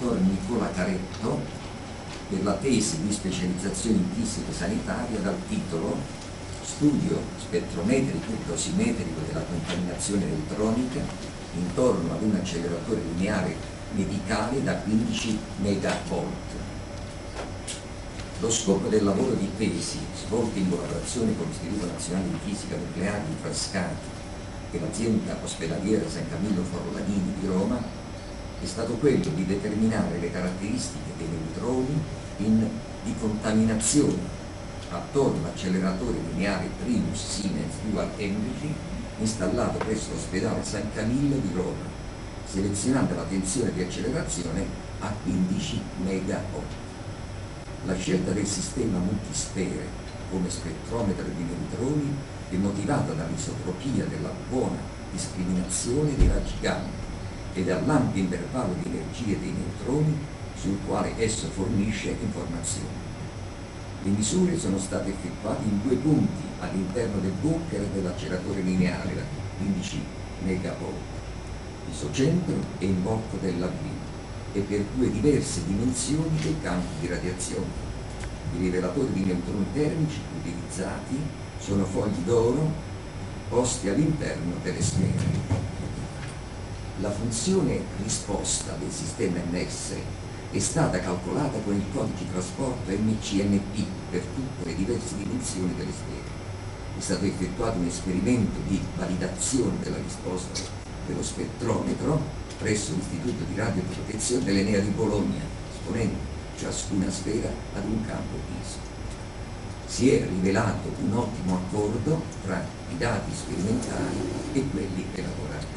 dottor Nicola Caretto per la tesi di specializzazione in fisica sanitaria dal titolo Studio spettrometrico e dosimetrico della contaminazione elettronica intorno ad un acceleratore lineare medicale da 15 megavolt. Lo scopo del lavoro di tesi, svolto in collaborazione con l'Istituto Nazionale di Fisica Nucleare di Frascati e l'azienda ospedaliera San Camillo Forlanini di Roma, è stato quello di determinare le caratteristiche dei neutroni di contaminazione attorno all'acceleratore lineare Primus Siemens Dual Energy installato presso l'ospedale San Camillo di Roma, selezionando la tensione di accelerazione a 15 megaohm. La scelta del sistema multisfere come spettrometro di neutroni è motivata dall'isotropia della buona discriminazione dei raggi gamma e dall'ampio intervallo di energie dei neutroni sul quale esso fornisce informazioni. Le misure sono state effettuate in 2 punti all'interno del bunker dell'acceleratore lineare da 15 megavolt, isocentro e in bordo dell'avvino, e per 2 diverse dimensioni dei campi di radiazione. I rivelatori di neutroni termici utilizzati sono fogli d'oro posti all'interno delle sfere. La funzione risposta del sistema MS è stata calcolata con il codice di trasporto MCNP per tutte le diverse dimensioni delle sfere. È stato effettuato un esperimento di validazione della risposta dello spettrometro presso l'Istituto di Radioprotezione dell'Enea di Bologna, esponendo ciascuna sfera ad un campo ISO. Si è rivelato un ottimo accordo tra i dati sperimentali e quelli elaborati.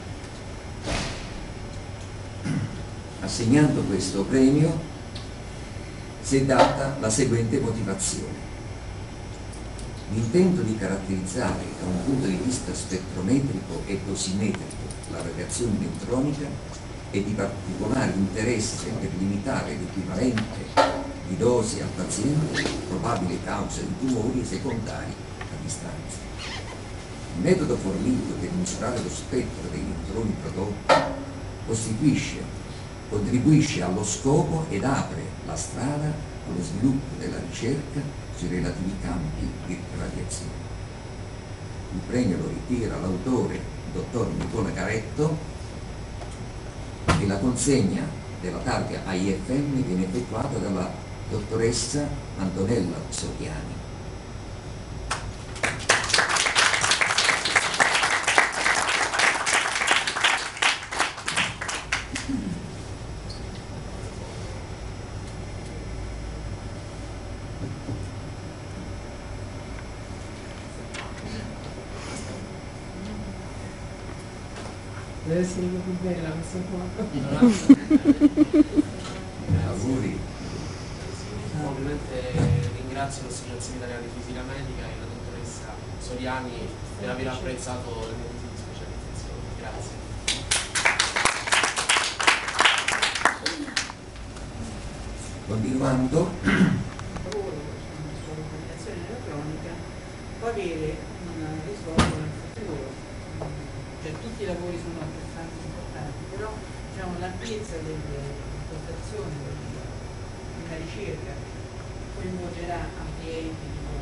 Assegnando questo premio si è data la seguente motivazione. L'intento di caratterizzare da un punto di vista spettrometrico e dosimetrico la radiazione neutronica è di particolare interesse per limitare l'equivalente di dosi al paziente, probabile causa di tumori secondari a distanza. Il metodo fornito per misurare lo spettro dei neutroni prodotti contribuisce allo scopo ed apre la strada allo sviluppo della ricerca sui relativi campi di radiazione. Il premio lo ritira l'autore, il dottor Nicola Caretto, e la consegna della targa AIFM viene effettuata dalla dottoressa Antonella Soriani. Deve essere più bella questa foto. Auguri. Ovviamente ringrazio l'Associazione Italiana di Fisica Medica e la dottoressa Soriani per aver apprezzato le mie tesi di specializzazione. Grazie. Continuando, Lavoro sulla contaminazione elettronica può avere un risvolto nel futuro. Cioè, tutti i lavori sono altrettanto importanti, però diciamo, l'ampiezza dell'impostazione della ricerca coinvolgerà altri enti tipo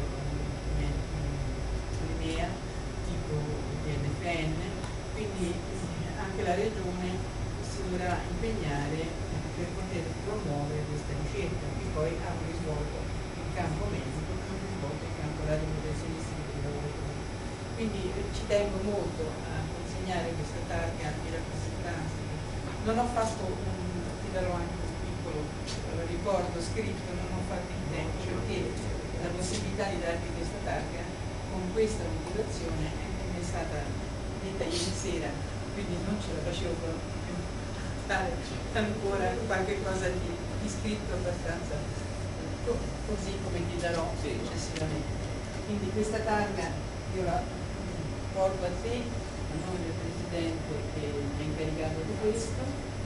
l'Enea, tipo l'NFN, quindi anche la Regione si dovrà impegnare per poter promuovere questa ricerca, che poi ha un risvolto in campo medico e un risvolto in campo radioprotezionistico di lavoro. Quindi ci tengo molto a consegnare questa targa ai rappresentanti. Non ho fatto ti darò anche un piccolo ricordo scritto, non ho fatto in tempo perché la possibilità di darvi questa targa con questa motivazione mi è stata detta ieri sera, quindi non ce la facevo più fare ancora qualche cosa di scritto abbastanza così come vi darò successivamente. Quindi questa targa io la porto a te a nome del Presidente che mi ha incaricato di questo.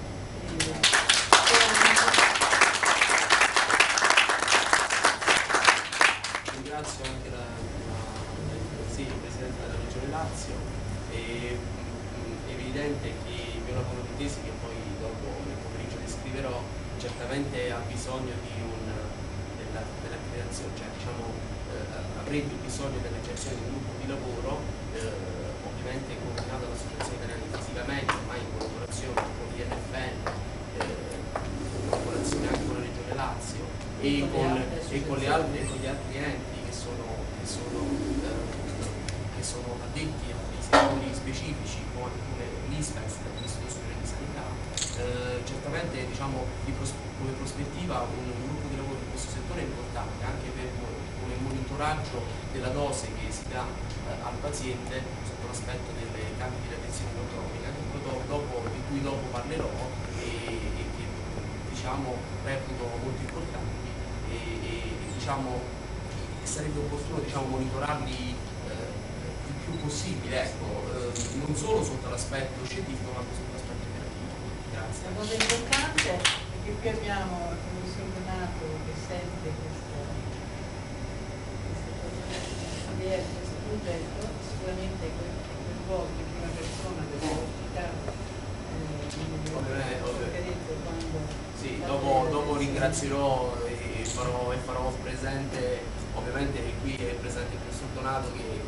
Ringrazio anche il Presidente della Regione Lazio. È evidente che il mio lavoro di tesi, che poi dopo nel pomeriggio scriverò certamente ha bisogno della creazione, cioè diciamo avrebbe bisogno dell'esercizio di un gruppo di lavoro, ovviamente coordinato dall'Associazione Italiana di Fisica Medica, ma in collaborazione con l'INFN, in collaborazione anche con la Regione Lazio e con gli altri enti che sono addetti a dei settori specifici come l'ISPEX, l'Istituto Superiore di Sanità. Certamente diciamo, come prospettiva un gruppo di lavoro in questo settore è importante anche per come monitoraggio della dose che si dà al paziente sotto l'aspetto delle cambi di radiazione elettronica, di cui dopo parlerò e che diciamo, reputo molto importanti e diciamo, sarebbe opportuno diciamo, monitorarli il più possibile, ecco, non solo sotto l'aspetto scientifico ma anche sotto l'aspetto operativo. Grazie. La cosa importante è che qui abbiamo il professor Donato che sente questo progetto, sicuramente coinvolto in prima persona perché ho ospitato sì, dopo ringrazierò e farò presente, ovviamente qui è presente il professor Donato che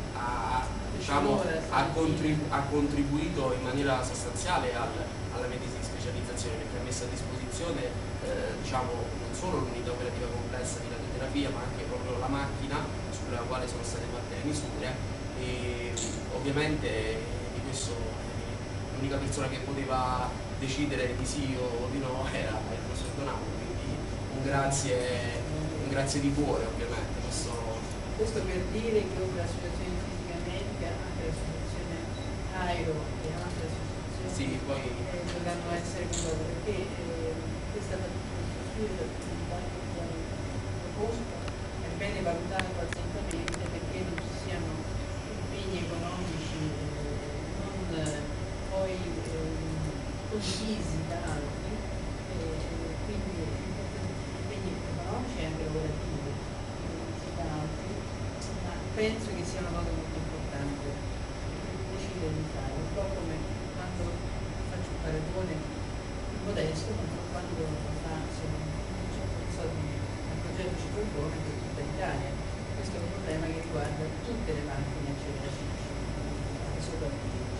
ha contribuito in maniera sostanziale alla medesima specializzazione, perché ha messo a disposizione diciamo, non solo l'unità operativa complessa di radioterapia ma anche proprio la macchina sulla quale sono state fatte le misure e ovviamente di questo l'unica persona che poteva decidere di sì o di no era il professor Donato, quindi un grazie di cuore ovviamente. Questo per dire che oltre all'Associazione di Fisica Medica anche l'Associazione Aero e altre associazioni dovranno essere coinvolte perché questa studio proposto è bene valutato attentamente perché non ci siano impegni economici non poi condivisi da altri, quindi impegni economici e anche lavorativi da altri, ma penso che sia una cosa molto importante decidere di fare, un po' come quando faccio un paragone modesto, quando fa soldi al progetto Ciclone per tutta l'Italia. Questo è un problema che riguarda tutte le macchine eccetera, anche soprattutto,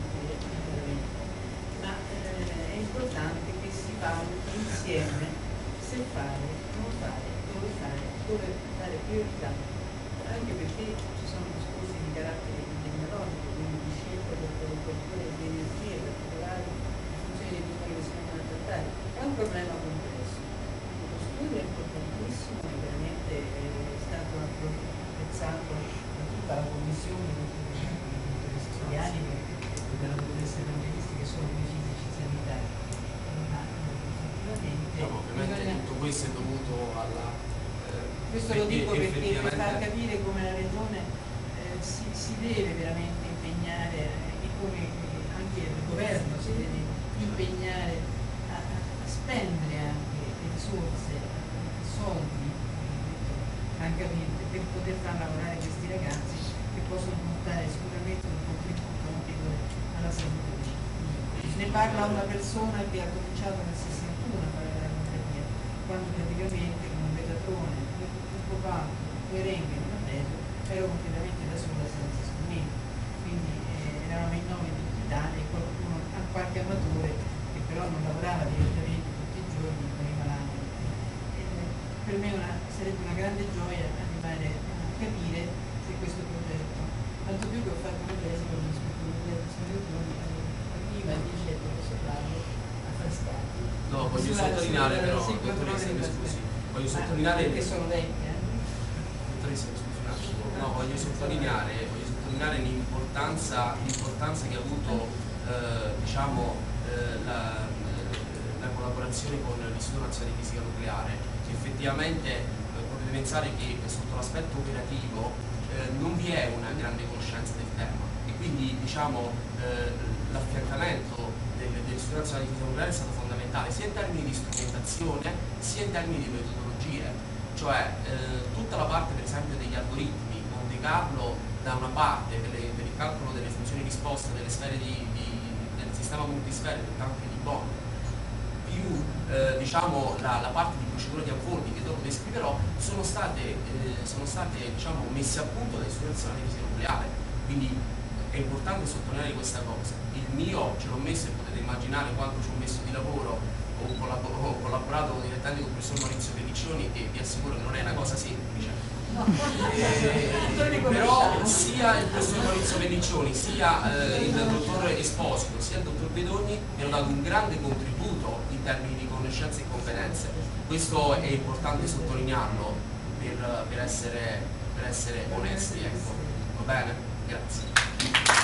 ma è importante che si valuti insieme se fare, non fare, dove dare priorità, anche perché ci sono discorsi di carattere tecnologico, quindi di scelta del produttore di energie particolari in funzione dei tumori che si vanno a trattare. È un problema complesso. Lo studio è importantissimo e veramente è stato apprezzato da tutta la commissione, da tutti gli studiani della dottoressa Evangelisti che sono dei fisici sanitari. Ma ovviamente tutto questo è dovuto alla questo lo dico perché per far capire come la Regione si deve veramente impegnare e come anche il governo si deve impegnare a spendere anche le risorse, soldi, francamente, per poter far lavorare questi ragazzi che possono portare sicuramente un contributo notevole alla salute dei cittadini. Ne parla una persona che ha cominciato nel 61 a fare la radioterapia, quando praticamente con un Betatron, un copato, due renghe e una preso, ero completamente da sola senza strumenti. Quindi eravamo in 9 in tutta Italia e qualcuno, qualche amatore che però non lavorava direttamente tutti i giorni con i malati. Per me sarebbe una grande gioia arrivare a capire se questo progetto, tanto più che ho fatto una tesi con l'ispettore prima dice il professor Lago a Frascati. No, voglio sottolineare però, dottoressa, scusi, voglio sottolineare perché sono vecchia. Dottoressa, scusi un attimo, no, voglio sottolineare l'importanza che ha avuto diciamo la collaborazione con l'Istituto Nazionale di Fisica Nucleare. Effettivamente potete pensare che sotto l'aspetto operativo non vi è una grande conoscenza del tema e quindi diciamo l'affiancamento dell'Istituto Nazionale di Fisica Nucleare è stato fondamentale sia in termini di strumentazione sia in termini di metodologie, cioè tutta la parte per esempio degli algoritmi, Monte Carlo da una parte per il calcolo delle funzioni risposte delle sfere del sistema multisfere del campo di Bonn più diciamo, la parte di procedura di avvolti che dopo descriverò sono state diciamo, messe a punto da Istituto Nazionale di Fisica Nucleare. Quindi è importante sottolineare questa cosa. Il mio ce l'ho messo, e potete immaginare quanto ci ho messo di lavoro, ho collaborato direttamente con il professor Maurizio Pelliccioni, e vi assicuro che non è una cosa semplice. Però sia il professor Maurizio Pelliccioni, sia il dottor Esposito, sia il dottor Bedogni mi hanno dato un grande contributo in termini di conoscenze e competenze. Questo è importante sottolinearlo per essere onesti, ecco. Va bene? Grazie.